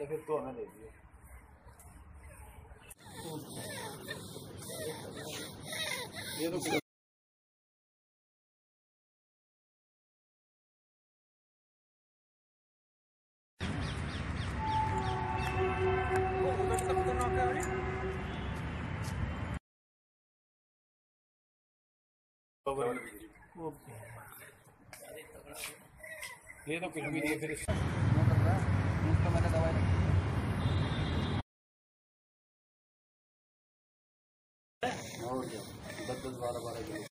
पहले फिर तो हमें दे दिए। ये तो ये तो कुछ भी नहीं फिर मैंने दवाई 10-12 किलो।